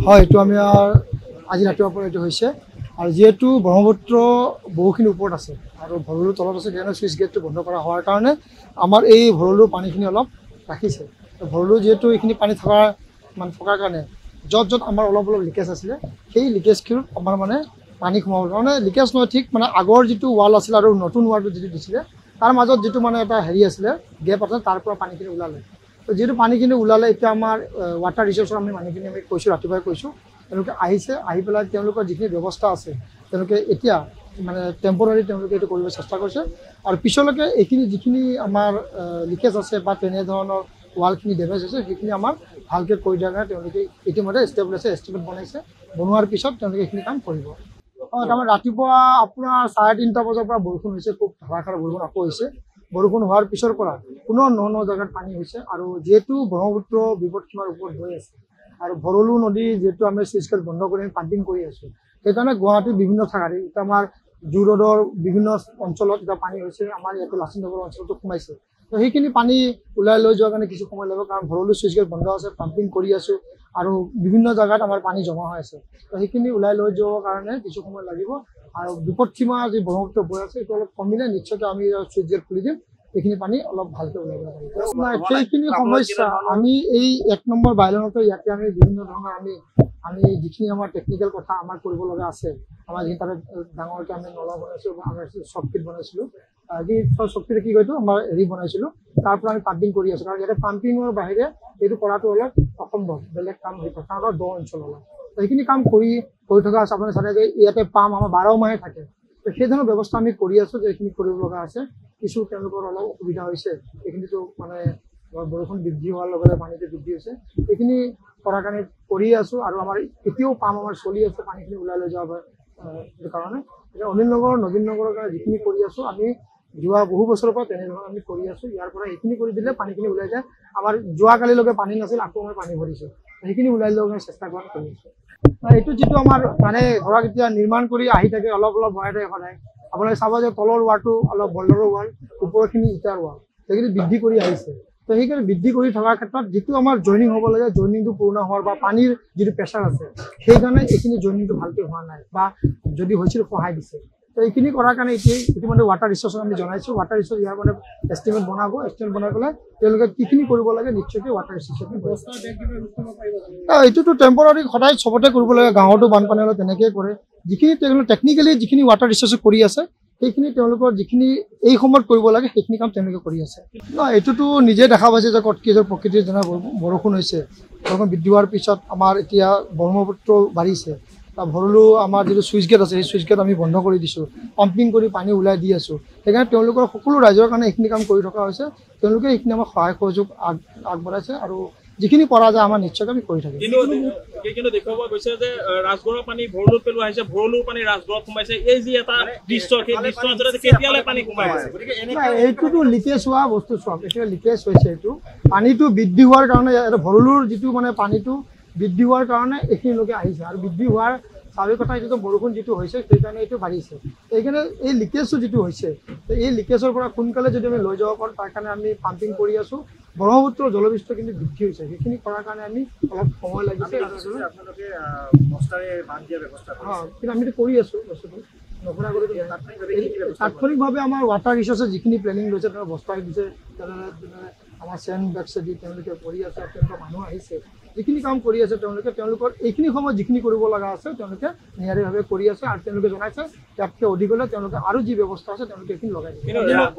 হয়, এইটো আমি আজি ৰাতিপুৱাৰ পৰা এইটো হৈছে আৰু যেহেতু ব্ৰহ্মপুত্ৰ বহুখিনি ওপৰত আছে আৰু ভৰলুৰ তলত আছে সেইকাৰণে চুইচ গেটটো বন্ধ কৰা হোৱাৰ কাৰণে আমাৰ এই ভৰলুৰ পানীখিনি অলপ ৰাখিছে। ভৰলু যেহেতু এইখিনি পানী থকাৰ কাৰণে য'ত আমাৰ অলপ লিকেজ আছিলে সেই লিকেজখিনিত আমাৰ মানে পানী সোমাব মানে লিকেজ নহয় ঠিক মানে আগৰ যিটো ৱাল আছিলে আৰু নতুন ৱালটো যিটো দিছিলে তাৰ মাজত যিটো মানে এটা হেৰি আছিলে গেপ আছে তাৰ পৰা পানীখিনি ওলালে। তো যিহেতু পানীখিনি ওলালে এতিয়া আমাৰ ৱাটাৰ ৰিচোৰ্চৰ আমি মানুহখিনি আমি কৈছোঁ ৰাতিপুৱাই কৈছোঁ তেওঁলোকে আহিছে আহি পেলাই তেওঁলোকৰ যিখিনি ব্যৱস্থা আছে তেওঁলোকে এতিয়া মানে টেম্পৰাৰী তেওঁলোকে এইটো কৰিব চেষ্টা কৰিছে আৰু পিছলৈকে এইখিনি যিখিনি আমাৰ লিকেজ আছে বা তেনেধৰণৰ ৱালখিনি ডেমেজ হৈছে সেইখিনি আমাৰ ভালকৈ কৰি দিয়াৰ কাৰণে তেওঁলোকে ইতিমধ্যে এষ্টিমেট বনাইছে বনোৱাৰ পিছত তেওঁলোকে এইখিনি কাম কৰিব। তাৰমানে ৰাতিপুৱা আপোনাৰ 3:30 বজাৰ পৰা বৰষুণ হৈছে খুব ধাৰাসাৰ বৰষুণ আকৌ হৈছে বৰষুণ হোৱাৰ পিছৰ পৰা পুনৰ ন জেগাত পানী হৈছে আৰু যিহেতু ব্ৰহ্মপুত্ৰ বিপদসীমাৰ ওপৰত হৈ আছে আৰু ভৰলু নদী যিহেতু আমি চুইচ গেট বন্ধ কৰি পাম্পিং কৰি আছোঁ সেইকাৰণে গুৱাহাটীৰ বিভিন্ন ঠাইত এতিয়া আমাৰ জু ৰোডৰ বিভিন্ন অঞ্চলত এতিয়া পানী হৈছে আমাৰ ইয়াতে লাচিত নগৰ অঞ্চলতো সোমাইছে। তো সেইখিনি পানী ওলাই লৈ যোৱাৰ কাৰণে কিছু সময় লাগিব কাৰণ ভৰলু চুইচ গেট বন্ধ আছে পাম্পিং কৰি আছোঁ আৰু বিভিন্ন জেগাত আমাৰ পানী জমা হৈ আছে। তো সেইখিনি ওলাই লৈ যোৱাৰ কাৰণে কিছু সময় লাগিব আৰু বিপদসীমা যি ব্ৰহ্মপুত্ৰ বৈ আছে এইটো অলপ কমিলে নিশ্চয়কৈ আমি চুইচ গেট খুলি দিম এইখিনি পানী অলপ ভালকৈ ওলাই যাব পাৰিব। সেইখিনি সমস্যা আমি এই 1 নম্বৰ বাইলনতে ইয়াতে আমি বিভিন্ন ধৰণৰ আমি যিখিনি আমাৰ টেকনিকেল কথা আমাৰ কৰিব লগা আছে আমাৰ যিখিনি তাতে ডাঙৰকৈ আমি নলা বনাইছোঁ বা আমাৰ চকপিট বনাইছিলোঁ যি চকপিটে কি কয়তো আমাৰ হেৰি বনাইছিলোঁ তাৰ পৰা আমি পাম্পিং কৰি আছোঁ কাৰণ ইয়াতে পাম্পিঙৰ বাহিৰে এইটো কৰাটো অলপ অসম্ভৱ বেলেগ কাম হৈ থাকে কাৰণ দ অঞ্চল অলপ সেইখিনি কাম কৰি থকা আছে আপোনাৰ চাগে ইয়াতে পাম আমাৰ 12 মাহে থাকে তো সেই ধৰণৰ ব্যৱস্থা আমি কৰি আছোঁ যে এইখিনি কৰিব লগা আছে কিছু তেওঁলোকৰ অলপ অসুবিধা হৈছে এইখিনিতো মানে বৰষুণ বৃদ্ধি হোৱাৰ লগতে পানীটো বৃদ্ধি হৈছে এইখিনি কৰাৰ কাৰণে কৰি আছোঁ আৰু আমাৰ এতিয়াও পাম আমাৰ চলি আছে পানীখিনি ওলাই লৈ যোৱাৰ সেইটো কাৰণে এতিয়া অনিল নগৰ নবীন নগৰৰ কাৰণে যিখিনি কৰি আছোঁ আমি যোৱা বহু বছৰৰ পৰা তেনেধৰণৰ আমি কৰি আছোঁ ইয়াৰ পৰা এইখিনি কৰি দিলে পানীখিনি ওলাই যায় আমাৰ যোৱাকালিলৈকে পানী নাছিল আকৌ আমাৰ পানী ভৰিছোঁ সেইখিনি ওলাই লোৱাৰ কাৰণে চেষ্টা কৰি আছোঁ। এইটো যিটো আমাৰ মানে ধৰক এতিয়া নিৰ্মাণ কৰি আহি থাকে অলপ বঢ়াই থাকে সদায় আপোনালোকে চাব যে তলৰ ৱালটো অলপ বল্ডাৰৰ ৱাল ওপৰখিনি ইটাৰ ৱাল সেইখিনি বৃদ্ধি কৰি আহিছে। তো সেইকাৰণে বৃদ্ধি কৰি থকাৰ ক্ষেত্ৰত যিটো আমাৰ জইনিং হ'ব লাগে জইনিংটো পুৰণা হোৱাৰ বা পানীৰ যিটো প্ৰেছাৰ আছে সেইকাৰণে এইখিনি জইনিংটো ভালকৈ হোৱা নাই বা যদি হৈছিল সহায় দিছে। তো এইখিনি কৰাৰ কাৰণে ইতিমধ্যে ৱাটাৰ ৰিচোৰ্চক আমি জনাইছোঁ ৱাটাৰ ৰিচোৰ্চ ইয়াৰ মানে এষ্টিমেট বনাই পেলাই তেওঁলোকে কিখিনি কৰিব লাগে নিশ্চয়কৈ ৱাটাৰ ৰিচোৰ্চক এইটোতো টেম্পৰাৰী সদায় চবতে কৰিব লাগে গাঁৱতো বানপানী হ'লে তেনেকৈয়ে কৰে যিখিনি তেওঁলোকে টেকনিকেলি যিখিনি ৱাটাৰ ৰিচোৰ্চ কৰি আছে সেইখিনি তেওঁলোকৰ যিখিনি এই সময়ত কৰিব লাগে সেইখিনি কাম তেওঁলোকে কৰি আছে। এইটোতো নিজে দেখা পাইছে যে ক'ত কি প্ৰকৃতিৰ যেনে বৰষুণ হৈছে বৰষুণ বৃদ্ধি হোৱাৰ পিছত আমাৰ এতিয়া ব্ৰহ্মপুত্ৰ বাঢ়িছে ভৰলু আমাৰ যিটো চুইচ গেট আছে সেই চুইচ গেট আমি বন্ধ কৰি দিছোঁ পাম্পিং কৰি পানী ওলাই দি আছোঁ সেইকাৰণে তেওঁলোকৰ সকলো ৰাইজৰ কাৰণে এইখিনি কাম কৰি থকা হৈছে তেওঁলোকে এইখিনি আমাক সহায় সহযোগ আগবঢ়াইছে আৰু যিখিনি পৰা যায় আমাৰ নিশ্চয়কৈ আমি কৰি থাকিম। কিন্তু দেখুৱাব গৈছে যে ৰাজগড়ৰ পানী ভৰলুত পেলোৱা হৈছে ভৰলুৰ পানী ৰাজগড়ত সোমাইছে এই যি এটা দৃশ্য সেই দৃশ্য অঞ্চলত কেতিয়ালৈ পানী সোমাই এইটোতো লিকেজ হোৱা বস্তু চোৱা এতিয়া লিকেজ হৈছে এইটো পানীটো বৃদ্ধি হোৱাৰ কাৰণে ভৰলুৰ যিটো মানে পানীটো বৃদ্ধি হোৱাৰ কাৰণে এইখিনিলৈকে আহিছে আৰু বৃদ্ধি হোৱাৰ স্বাভাৱিক কথা এইটো বৰষুণ যিটো হৈছে সেইকাৰণে এইটো বাঢ়িছে সেইকাৰণে এই লিকেজটো যিটো হৈছে এই লিকেজৰ পৰা সোনকালে যদি আমি লৈ যাব পাৰোঁ তাৰ কাৰণে আমি পাম্পিং কৰি আছোঁ ব্ৰহ্মপুত্ৰৰ জলবিষ্ট কিন্তু বৃদ্ধি হৈছে সেইখিনি কৰাৰ কাৰণে আমি অলপ সময় লাগিছে কিন্তু আমিতো কৰি আছোঁ বস্তুটো নকৰা কৰি তাৎক্ষণিকভাৱে আমাৰ ৱাটাৰ ৰিচোৰ্চে যিখিনি প্লেনিং লৈছে তেওঁ বস্তা দিছে তেনেদৰে আমাৰ চেণ্ড বেগছে দি তেওঁলোকে কৰি আছে তেওঁলোকৰ মানুহ আহিছে যিখিনি কাম কৰি আছে তেওঁলোকৰ এইখিনি সময়ত যিখিনি কৰিব লগা আছে তেওঁলোকে নিয়াৰিভাৱে কৰি আছে আৰু তেওঁলোকে জনাইছে ইয়াতকৈ অধিক হ'লে তেওঁলোকে আৰু যি ব্যৱস্থা আছে তেওঁলোকে এইখিনি লগাই দিব।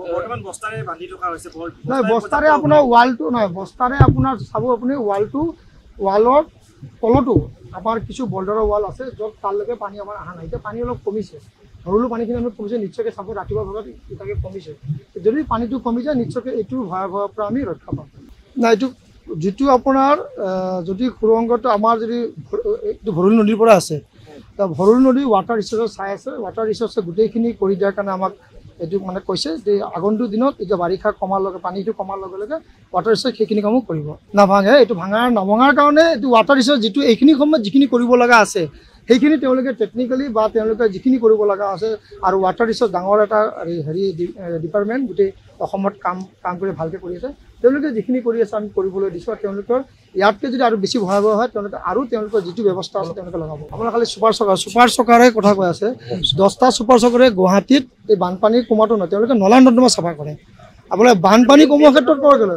নহয় বস্তাৰে আপোনাৰ ৱালটো নহয় বস্তাৰে আপোনাৰ চাব আপুনি ৱালৰ তলতো আমাৰ কিছু বল্ডাৰৰ ৱাল আছে য'ত তালৈকে পানী আমাৰ অহা নাই এতিয়া পানী অলপ কমিছে ভৰলু পানীখিনি আমি কমিছে নিশ্চয়কৈ চাব ৰাতিপুৱা ভাগত এটাকৈ কমিছে যদি পানীটো কমি যায় নিশ্চয়কৈ এইটো ভয়াৱহৰ পৰা আমি ৰক্ষা পাম। নাই এইটো যিটো আপোনাৰ যদি সুৰংগটো আমাৰ যদি এইটো ভৰলু নদীৰ পৰা আছে ভৰলু নদী ৱাটাৰ ৰিচোৰ্চত চাই আছে ৱাটাৰ ৰিচোৰ্চে গোটেইখিনি কৰি দিয়াৰ কাৰণে আমাক এইটো মানে কৈছে যে আগন্তুক দিনত এতিয়া বাৰিষা কমাৰ লগে পানীটো কমাৰ লগে লগে ৱাটাৰ ৰিচোৰ্চ সেইখিনি কামো কৰিব নাভাঙে এইটো নভঙাৰ কাৰণে এইটো ৱাটাৰ ৰিচোৰ্চ যিটো এইখিনি সময়ত যিখিনি কৰিব লগা আছে সেইখিনি তেওঁলোকে টেকনিকেলি বা তেওঁলোকে যিখিনি কৰিব লগা আছে আৰু ৱাটাৰ ৰিচোৰ্চ ডাঙৰ এটা হেৰি ডিপাৰ্টমেণ্ট গোটেই অসমত কাম কৰি ভালকৈ কৰি আছে তেওঁলোকে যিখিনি কৰি আছে আমি কৰিবলৈ দিছোঁ আৰু তেওঁলোকৰ ইয়াতকৈ যদি আৰু বেছি ভয়াৱহ হয় তেওঁলোকে আৰু তেওঁলোকৰ যিটো ব্যৱস্থা আছে তেওঁলোকে লগাব। আপোনাৰ খালি ছুপাৰ চকাৰে কথা কৈ আছে 10টা ছুপাৰ চকাৰে গুৱাহাটীত এই বানপানী কমোৱাটো নহয়, তেওঁলোকে নলা নৰ্দমা চাফা কৰে। আপোনাৰ বানপানী কমোৱাৰ ক্ষেত্ৰত ক'ব গ'লে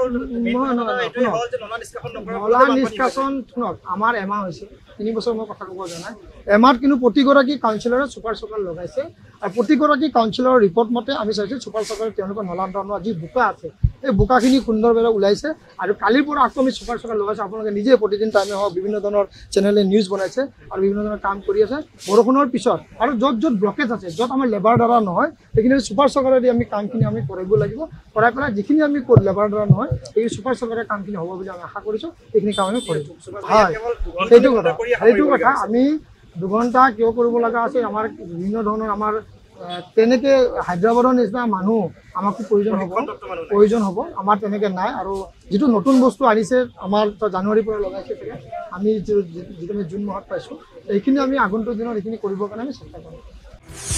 নলা নিষ্কাশন শুনক, আমাৰ এমাহ হৈছে 3 বছৰ মই কথা ক'ব জনাই এমাহত কিন্তু প্ৰতিগৰাকী কাউন্সিলৰে ছুপাৰ চকাৰ লগাইছে আৰু প্ৰতিগৰাকী কাউন্সিলৰৰ ৰিপৰ্ট মতে আমি চাইছোঁ ছুপাৰ চকাৰে তেওঁলোকৰ নলা নৰ্দমা যি বোকা আছে এই বোকাখিনি সুন্দৰভাৱে ওলাইছে আৰু কালিৰ পৰা আকৌ আমি ছুপাৰ চকাৰ লগাইছোঁ। আপোনালোকে নিজে প্ৰতিদিন টাইমে হওক বিভিন্ন ধৰণৰ চেনেলে নিউজ বনাইছে আৰু বিভিন্ন ধৰণৰ কাম কৰি আছে বৰষুণৰ পিছত। আৰু য'ত ব্লকেজ আছে, য'ত আমাৰ লেবাৰ দ্বাৰা নহয়, সেইখিনি ছুপাৰ চকাৰেদি আমি কামখিনি আমি কৰিব লাগিব। কৰাই পেলাই যিখিনি আমি লেবাৰ দ্বাৰা নহয় সেইখিনি ছুপাৰ চকাৰে কামখিনি হ'ব বুলি আমি আশা কৰিছোঁ। সেইখিনি কাম আমি কৰিম। হয়, সেইটো কথা আমি 2 ঘণ্টা কিয় কৰিব লগা আছে, আমাৰ বিভিন্ন ধৰণৰ আমাৰ তেনেকৈ হায়দৰাবাদৰ নিচিনা মানুহ আমাক প্ৰয়োজন হ'ব আমাৰ তেনেকৈ নাই। আৰু যিটো নতুন বস্তু আনিছে আমাৰ জানুৱাৰীৰ পৰা লগাইছে চাগে, আমি যিটো আমি জুন মাহত পাইছোঁ, এইখিনি আমি আগন্তুক দিনত এইখিনি কৰিবৰ কাৰণে আমি চেষ্টা কৰিম।